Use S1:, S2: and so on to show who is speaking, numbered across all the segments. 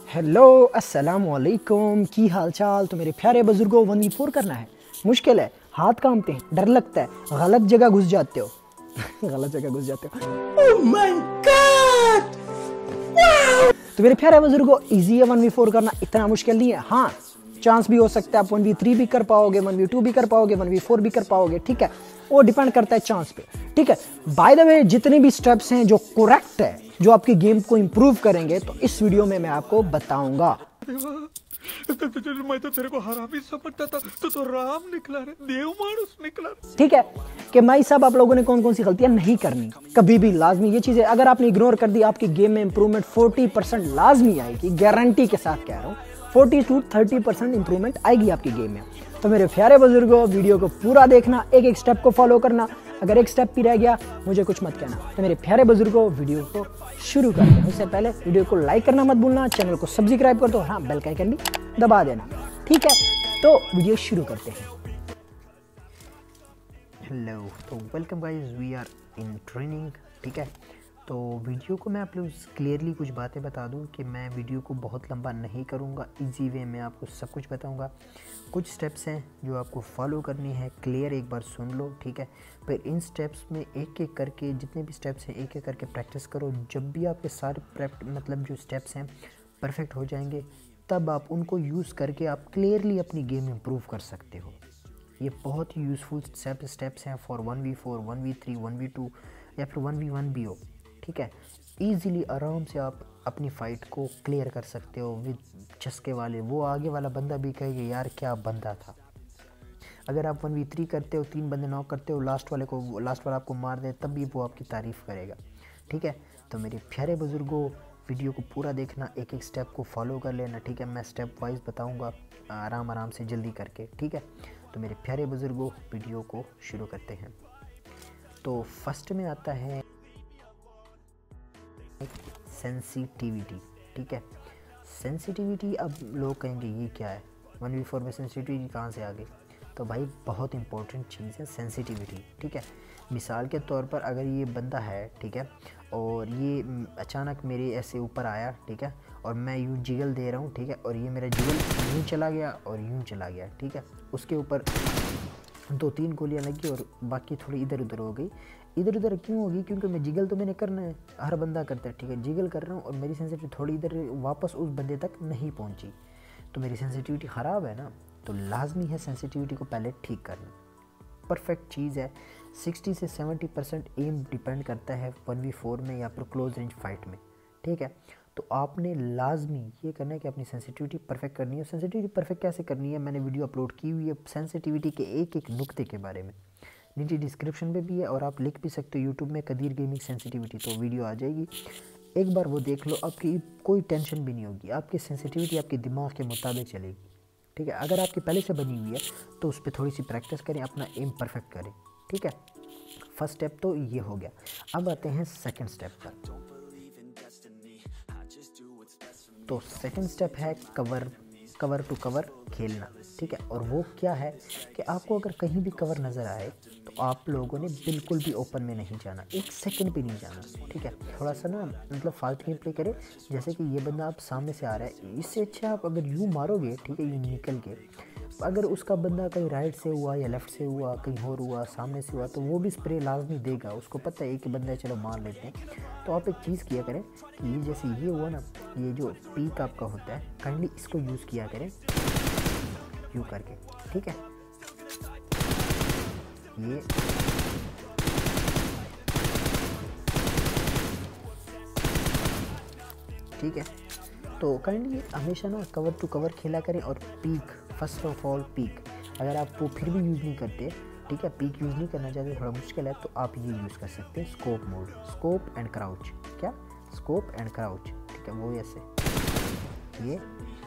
S1: Hello अस्सलाम वालेकुम, की हाल चाल। तो मेरे प्यारे बुजुर्गों, 1v4 करना है, मुश्किल है, हाथ कांपते हैं, डर लगता है, गलत जगह घुस जाते हो गलत जगह घुस जाते हो। Oh my god! तो मेरे प्यारे बुजुर्गों, इजी है 1v4 करना, इतना मुश्किल नहीं है। हाँ, चांस भी हो सकता है आप 1v3 भी कर पाओगे, 1v2 भी कर पाओगे, 1v4 भी कर पाओगे, ठीक है। वो डिपेंड करता है चांस पे, ठीक है। बाय द वे, जितने भी स्टेप्स हैं जो करेक्ट है, जो आपकी गेम को इंप्रूव करेंगे, तो इस वीडियो में मैं आपको बताऊंगा।
S2: मैं तो तेरे को हरामी समझता था, तो राम निकला रे, देव मानुस निकला।
S1: ठीक है कि भाई साहब, आप लोगों ने कौन कौन सी गलतियां नहीं करनी कभी भी। लाजमी ये चीजें अगर आपने इग्नोर कर दी, आपकी गेम में इंप्रूवमेंट 40% लाजमी आएगी, गारंटी के साथ कह रहा हूँ। 40 to 30% इंप्रूवमेंट आएगी आपकी गेम में। तो मेरे प्यारे बुजुर्गों, वीडियो को पूरा देखना, एक एक स्टेप को फॉलो करना। अगर एक स्टेप भी रह गया, मुझे कुछ मत कहना। तो मेरे प्यारे बुजुर्गों, वीडियो को शुरू करते हैं। उससे पहले वीडियो को लाइक करना मत भूलना, चैनल को सब्सक्राइब कर दो, हाँ बेल का आइकन भी दबा देना, ठीक है। तो वीडियो शुरू करते हैं। हेलो, तो welcome guys, we are in training, ठीक है। तो वीडियो को मैं आप लोग क्लियरली कुछ बातें बता दूं कि मैं वीडियो को बहुत लंबा नहीं करूंगा, इजी वे में आपको सब कुछ बताऊंगा। कुछ स्टेप्स हैं जो आपको फॉलो करनी है, क्लियर एक बार सुन लो, ठीक है। फिर इन स्टेप्स में एक एक करके, जितने भी स्टेप्स हैं एक एक करके प्रैक्टिस करो। जब भी आपके सारे मतलब जो स्टेप्स हैं परफेक्ट हो जाएंगे, तब आप उनको यूज़ करके आप क्लियरली अपनी गेम इम्प्रूव कर सकते हो। ये बहुत ही यूज़फुल स्टेप्स हैं फॉर 1v4, 1v3, 1v2 या फिर 1v1 भी हो, ठीक है। ईज़िली आराम से आप अपनी फ़ाइट को क्लियर कर सकते हो विद चस्के वाले। वो आगे वाला बंदा भी कहेगा यार क्या बंदा था। अगर आप 1v3 करते हो, 3 बंदे नॉक करते हो, लास्ट वाला आपको मार दे, तब भी वो आपकी तारीफ़ करेगा, ठीक है। तो मेरे प्यारे बुजुर्गों, वीडियो को पूरा देखना, एक एक स्टेप को फॉलो कर लेना, ठीक है। मैं स्टेप वाइज बताऊँगा आराम से, जल्दी करके, ठीक है। तो मेरे प्यारे बुजुर्गों, वीडियो को शुरू करते हैं। तो फर्स्ट में आता है सेंसिटिविटी, ठीक है। सेंसिटिविटी, अब लोग कहेंगे ये क्या है, 1v4 में सेंसिटिविटी कहाँ से आ गई। तो भाई बहुत इंपॉर्टेंट चीज़ है सेंसिटिविटी, ठीक है। मिसाल के तौर पर अगर ये बंदा है, ठीक है, और ये अचानक मेरे ऐसे ऊपर आया, ठीक है, और मैं यूँ जिगल दे रहा हूँ, ठीक है, और ये मेरा जिगल यूँ चला गया और यूँ चला गया, ठीक है। उसके ऊपर 2-3 गोलियाँ लगी और बाकी थोड़ी इधर उधर हो गई। इधर उधर क्यों होगी? क्योंकि मैं जिगल तो मैंने करना है, हर बंदा करता है, ठीक है। जिगल कर रहा हूँ और मेरी सेंसिटिविटी थोड़ी इधर वापस उस बंदे तक नहीं पहुँची, तो मेरी सेंसिटिविटी ख़राब है ना। तो लाजमी है सेंसिटिविटी को पहले ठीक करना। परफेक्ट चीज़ है। 60 से 70% एम डिपेंड करता है 1v4 में या फिर क्लोज रेंज फाइट में, ठीक है। तो आपने लाजमी ये करना है कि अपनी सेंसिटिविटी परफेक्ट करनी है। सेंसिटिविटी परफेक्ट कैसे करनी है, मैंने वीडियो अपलोड की हुई है सेंसिटिविटी के एक एक नुक्ते के बारे में, नीचे डिस्क्रिप्शन में भी है, और आप लिख भी सकते हो यूट्यूब में कदीर गेमिंग सेंसिटिविटी, तो वीडियो आ जाएगी, एक बार वो देख लो। आपकी कोई टेंशन भी नहीं होगी, आपकी सेंसिटिविटी आपके दिमाग के मुताबिक चलेगी, ठीक है। अगर आपकी पहले से बनी हुई है तो उस पर थोड़ी सी प्रैक्टिस करें, अपना एम परफेक्ट करें, ठीक है। फर्स्ट स्टेप तो ये हो गया। अब आते हैं सेकंड स्टेप पर। तो सेकंड स्टेप है कवर टू कवर खेलना, ठीक है। और वो क्या है कि आपको अगर कहीं भी कवर नज़र आए तो आप लोगों ने बिल्कुल भी ओपन में नहीं जाना, 1 सेकंड भी नहीं जाना, ठीक है। थोड़ा सा ना मतलब फालतू गेम प्ले करें। जैसे कि ये बंदा आप सामने से आ रहा है, इससे अच्छा आप अगर यूँ मारोगे, ठीक है, यूँ निकल के, अगर उसका बंदा कहीं राइट से हुआ या लेफ़्ट से हुआ, कहीं और हुआ, सामने से हुआ, तो वो भी स्प्रे लाजमी देगा। उसको पता है एक बंदा है, चलो मार लेते हैं। तो आप एक चीज़ किया करें कि ये जैसे ये हुआ ना, ये जो पीक आपका होता है, काइंडली इसको यूज़ किया करें यूँ करके, ठीक है। ये ठीक है। तो काइंडली हमेशा ना कवर टू कवर खेला करें। और peek, first of all peek, अगर आप वो फिर भी यूज़ नहीं करते, ठीक है, पीक यूज़ नहीं करना चाहते, थोड़ा मुश्किल है, तो आप ये यूज़ कर सकते हैं scope mode, scope and crouch. क्या? स्कोप एंड क्राउच, ठीक है, वो ऐसे ये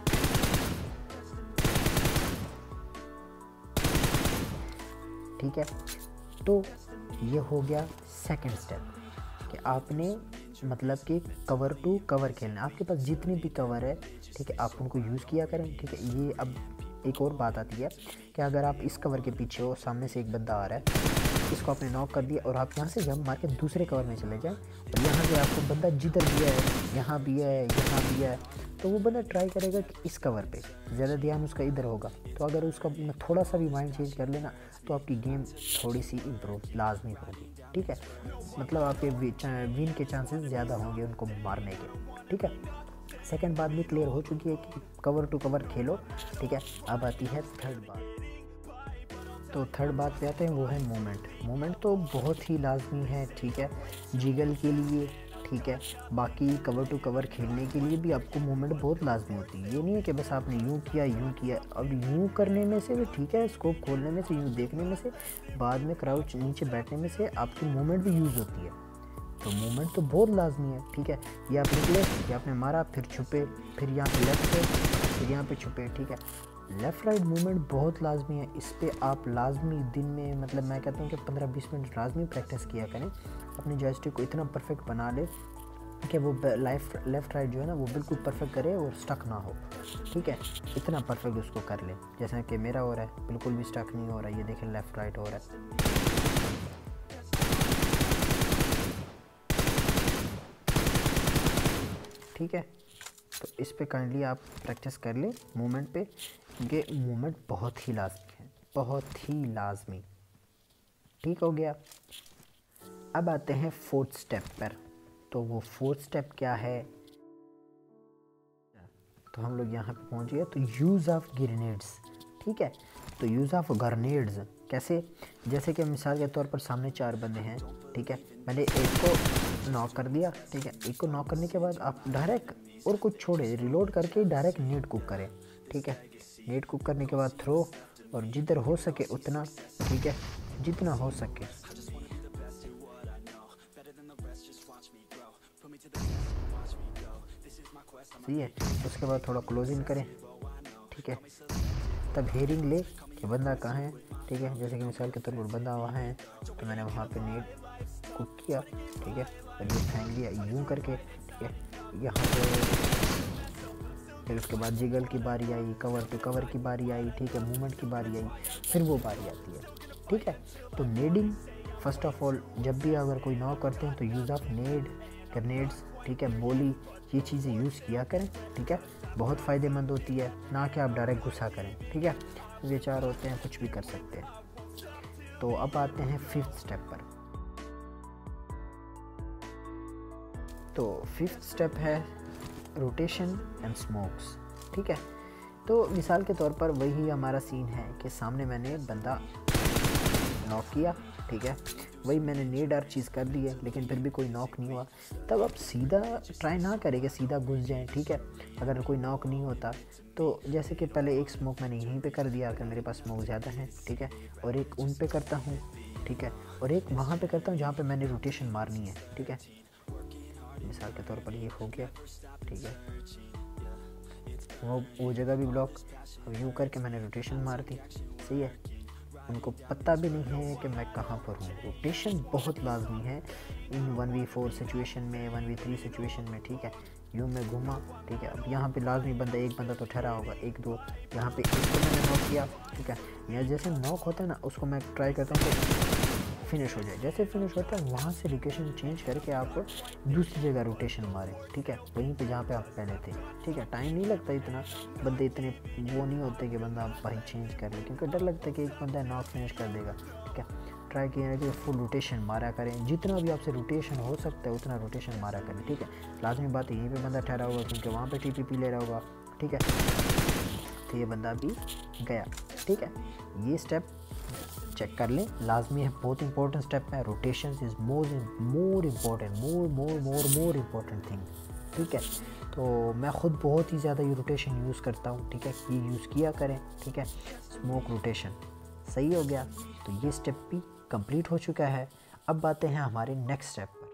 S1: ठीक है। तो ये हो गया सेकंड स्टेप कि आपने मतलब कि कवर टू कवर खेलना। आपके पास जितनी भी कवर है, ठीक है, आप उनको यूज़ किया करें, ठीक है। ये अब एक और बात आती है कि अगर आप इस कवर के पीछे हो, सामने से एक बंदा आ रहा है, इसको आपने नॉक कर दिया और आप यहाँ से जंप मार के दूसरे कवर में चले जाएँ और यहाँ से आपको बंदा जिधर भी है, यहाँ भी है, यहाँ भी है, तो वो बंदा ट्राई करेगा कि इस कवर पे, ज़्यादा ध्यान उसका इधर होगा। तो अगर उसका थोड़ा सा भी माइंड चेंज कर लेना तो आपकी गेम थोड़ी सी इम्प्रूव लाजमी होगी, ठीक है। मतलब आपके विन के चांसेस ज़्यादा होंगे उनको मारने के, ठीक है। सेकंड बात भी क्लियर हो चुकी है कि कवर टू कवर खेलो, ठीक है। अब आती है थर्ड बात। तो थर्ड बात पे आते हैं, वो है मूवमेंट। मूवमेंट तो बहुत ही लाजमी है, ठीक है, जिगल के लिए, ठीक है। बाकी कवर टू कवर खेलने के लिए भी आपको मूवमेंट बहुत लाजमी होती है। ये नहीं है कि बस आपने यूँ किया यूँ किया। अब यूँ करने में से भी ठीक है, स्कोप खोलने में से, यूँ देखने में से, बाद में क्राउच नीचे बैठने में से आपकी मूवमेंट भी यूज़ होती है। तो मूवमेंट तो बहुत लाजमी है, ठीक है। ये आप निकले, ये आपने मारा, फिर छुपे, फिर यहाँ पे लेफ्ट पे, फिर यहाँ पे छुपे, ठीक है। लेफ़्ट राइट मूवमेंट बहुत लाजमी है। इस पर आप लाजमी दिन में, मतलब मैं कहता हूँ कि 15-20 मिनट लाजमी प्रैक्टिस किया करें। अपने जॉयस्टिक को इतना परफेक्ट बना ले कि वो लेफ़्ट राइट जो है ना वो बिल्कुल परफेक्ट करे और स्टक ना हो, ठीक है। इतना परफेक्ट उसको कर ले, जैसा कि मेरा हो रहा है, बिल्कुल भी स्टक नहीं हो रहा है। ये देखें लेफ़्ट राइट हो रहा है, ठीक है। तो इस पे काइंडली आप प्रैक्टिस कर ले मूवमेंट पे, क्योंकि मूवमेंट बहुत ही लाजमी है, बहुत ही लाजमी, ठीक हो गया। अब आते हैं फोर्थ स्टेप पर। तो वो फोर्थ स्टेप क्या है, तो हम लोग यहाँ पे पहुँच गए। तो यूज़ ऑफ ग्रेनेड्स, ठीक है। तो यूज़ ऑफ ग्रेनेड्स कैसे, जैसे कि मिसाल के तौर पर सामने 4 बंदे हैं, ठीक है। मैंने एक को नॉक कर दिया, ठीक है। एक को नॉक करने के बाद आप डायरेक्ट और कुछ छोड़े, रिलोड करके डायरेक्ट नेट कुक करें, ठीक है। नेट कुक करने के बाद थ्रो, और जिधर हो सके उतना, ठीक है, जितना हो सके। सही है। उसके बाद थोड़ा क्लोजिंग करें, ठीक है। तब हेयरिंग ले कि बंदा कहाँ है, ठीक है। जैसे कि मिसाल के तौर पर बंदा वहाँ है, तो मैंने वहाँ पे नेट कुक किया, ठीक है, और ये फेंक दिया यूँ करके, ठीक है। यहाँ पे फिर उसके बाद जिगल की बारी आई, कवर टू कवर की बारी आई, ठीक है, मूवमेंट की बारी आई, फिर वो बारी आती है, ठीक है। तो नेडिंग फर्स्ट ऑफ ऑल, जब भी अगर कोई नॉक करते हैं तो यूज़ ऑफ नेड, ग्रेनेड्स, ठीक है, बोली, ये चीज़ें यूज़ किया करें, ठीक है। बहुत फ़ायदेमंद होती है, ना कि आप डायरेक्ट गुस्सा करें, ठीक है। ये 4 होते हैं, कुछ भी कर सकते हैं। तो अब आते हैं 5th स्टेप पर। तो 5th स्टेप है रोटेशन एंड स्मोक्स, ठीक है। तो मिसाल के तौर पर वही हमारा सीन है कि सामने मैंने बंदा नॉक किया, ठीक है, वही मैंने नेड और चीज़ कर दी है, लेकिन फिर भी कोई नॉक नहीं हुआ। तब आप सीधा ट्राई ना करें कि सीधा घुस जाएं, ठीक है। अगर कोई नॉक नहीं होता तो जैसे कि पहले एक स्मोक मैंने यहीं पे कर दिया, अगर मेरे पास स्मोक ज़्यादा है, ठीक है, और एक उन पे करता हूँ, ठीक है, और एक वहाँ पे करता हूँ जहाँ पे मैंने रोटेशन मारनी है, ठीक है। मिसाल के तौर पर ये हो गया, ठीक है, वो जगह भी ब्लॉक, अब यूँ करके मैंने रोटेशन मार दी, सही है। उनको पता भी नहीं है कि मैं कहाँ पर हूँ। रोटेशन बहुत लाजमी है इन 1v4 सिचुएशन में, 1v3 सिचुएशन में, ठीक है। यूँ मैं घूमा, ठीक है। अब यहाँ पे लाजमी बंदा, एक बंदा तो ठहरा होगा, 1-2, यहाँ पे इसको मैंने नॉक किया, ठीक है। या जैसे नॉक होता है ना, उसको मैं ट्राई करता हूँ कि फिनिश हो जाए। जैसे फिनिश होता है वहाँ से लोकेशन चेंज करके आप दूसरी जगह रोटेशन मारें, ठीक है, वहीं पे जहाँ पे आप पहले थे, ठीक है। टाइम नहीं लगता इतना, बंदे इतने वो नहीं होते कि बंदा भाई चेंज कर ले, क्योंकि डर लगता है कि एक बंदा नॉक फिनिश कर देगा, ठीक है। ट्राई किया कि फुल रोटेशन मारा करें, जितना भी आपसे रोटेशन हो सकता है उतना रोटेशन मारा करें, ठीक है। लाजमी बात है यहीं पर बंदा ठहरा होगा क्योंकि वहाँ पर TPP ले रहा होगा, ठीक है। तो ये बंदा भी गया, ठीक है। ये स्टेप चेक कर लें, लाजमी है, बहुत इंपॉर्टेंट स्टेप है। Rotation is more important, more important thing, ठीक है। तो मैं ख़ुद बहुत ही ज़्यादा ये रोटेशन यूज़ करता हूँ, ठीक है, ये यूज़ किया करें, ठीक है। स्मोक रोटेशन सही हो गया, तो ये स्टेप भी कंप्लीट हो चुका है। अब आते हैं हमारे नेक्स्ट स्टेप पर।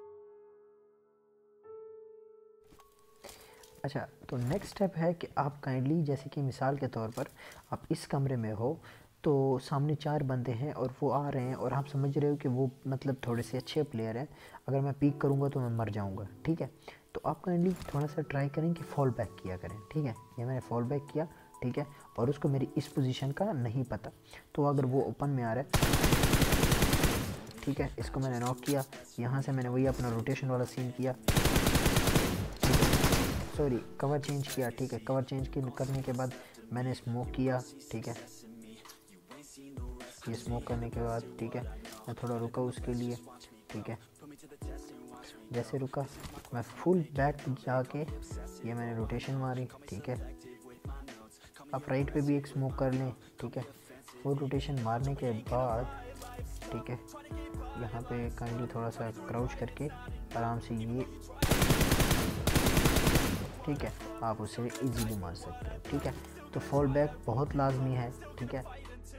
S1: अच्छा, तो नेक्स्ट स्टेप है कि आप काइंडली, जैसे कि मिसाल के तौर पर आप इस कमरे में हो, तो सामने 4 बंदे हैं और वो आ रहे हैं और आप समझ रहे हो कि वो मतलब थोड़े से अच्छे प्लेयर हैं, अगर मैं पीक करूँगा तो मैं मर जाऊँगा, ठीक है। तो आप काइंडली थोड़ा सा ट्राई करें कि फॉल बैक किया करें, ठीक है। ये मैंने फॉल बैक किया, ठीक है, और उसको मेरी इस पोजीशन का नहीं पता, तो अगर वो ओपन में आ रहा है ठीक है, इसको मैंने नॉक किया। यहाँ से मैंने वही अपना रोटेशन वाला सीन किया, सॉरी कवर चेंज किया, ठीक है। कवर चेंज करने के बाद मैंने स्मोक किया, ठीक है। ये स्मोक करने के बाद, ठीक है, मैं थोड़ा रुका उसके लिए, ठीक है। जैसे रुका मैं फुल बैक जाके ये मैंने रोटेशन मारी, ठीक है। आप राइट पे भी एक स्मोक कर लें, ठीक है। फुल रोटेशन मारने के बाद, ठीक है, यहाँ पे काइंडली थोड़ा सा क्राउच करके आराम से ये, ठीक है, आप उसे इजीली मार सकते हैं, ठीक है। तो फॉल बैक बहुत लाजमी है, ठीक है।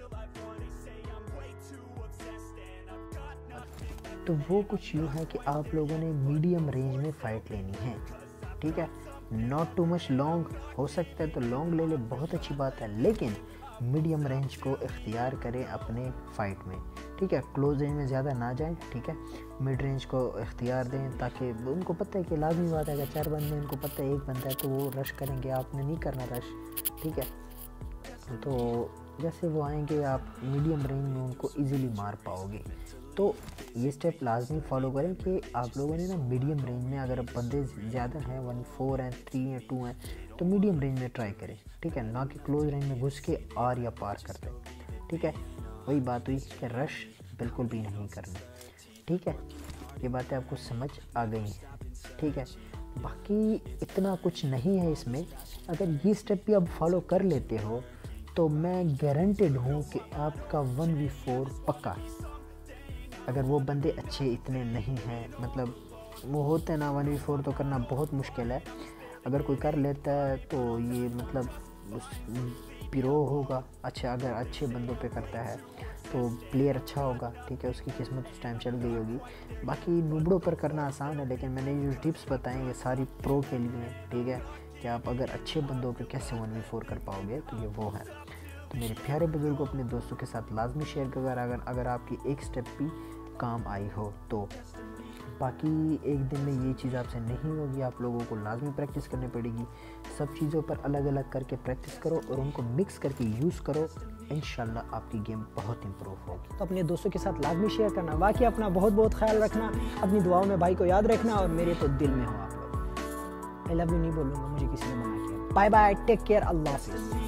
S1: तो वो कुछ यूँ है कि आप लोगों ने मीडियम रेंज में फ़ाइट लेनी है, ठीक है। नॉट टू मच लॉन्ग, हो सकता है तो लॉन्ग ले ले, बहुत अच्छी बात है, लेकिन मीडियम रेंज को इख्तियार करें अपने फ़ाइट में, ठीक है। क्लोज रेंज में ज़्यादा ना जाएं, ठीक है। मिड रेंज को इख्तियार दें, ताकि उनको पता है कि लाजमी बात है अगर 4 बंदे उनको पता है 1 बंदा है तो वो रश करेंगे, आपने नहीं करना रश, ठीक है। तो जैसे वो आएंगे आप मीडियम रेंज में उनको इजीली मार पाओगे। तो ये स्टेप लाजमी फॉलो करें कि आप लोगों ने ना मीडियम रेंज में, अगर बंदे ज़्यादा हैं 1 4 हैं 3 हैं 2 हैं तो मीडियम रेंज में ट्राई करें, ठीक है, ना कि क्लोज रेंज में घुस के आर या पार कर दें, ठीक है। वही बात हुई कि रश बिल्कुल भी नहीं करना, ठीक है। ये बातें आपको समझ आ गई हैं, ठीक है। बाकी इतना कुछ नहीं है इसमें, अगर ये स्टेप भी आप फॉलो कर लेते हो तो मैं गारंटेड हूँ कि आपका 1v4 पक्का। अगर वो बंदे अच्छे इतने नहीं हैं, मतलब वो होते हैं ना 1v4 तो करना बहुत मुश्किल है, अगर कोई कर लेता है तो ये मतलब उस पिरो होगा, अच्छा अगर अच्छे बंदों पे करता है तो प्लेयर अच्छा होगा, ठीक है, उसकी किस्मत उस टाइम चल गई होगी। बाकी नूबड़ों पर करना आसान है, लेकिन मैंने जो टिप्स बताएं ये सारी प्रो के लिए, ठीक है, कि आप अगर अच्छे बंदों पे कैसे 1v4 कर पाओगे, तो ये वो है। तो मेरे प्यारे बुजुर्गों, अपने दोस्तों के साथ लाजमी शेयर कर अगर आपकी एक स्टेप भी काम आई हो तो। बाकी एक दिन में ये चीज़ आपसे नहीं होगी, आप लोगों को लाजमी प्रैक्टिस करनी पड़ेगी। सब चीज़ों पर अलग अलग करके प्रैक्टिस करो और उनको मिक्स करके यूज़ करो, इंशाल्लाह आपकी गेम बहुत इंप्रूव होगी।
S3: तो अपने दोस्तों के साथ लाजमी शेयर करना। बाकी अपना बहुत बहुत ख्याल रखना, अपनी दुआओं में भाई को याद रखना, और मेरे तो दिल में हो आप लोग। आई लव यू नहीं बोलूँगा, मुझे किसी ने मना किया। बाय बाय, टेक केयर, अल्लाह हाफिज़।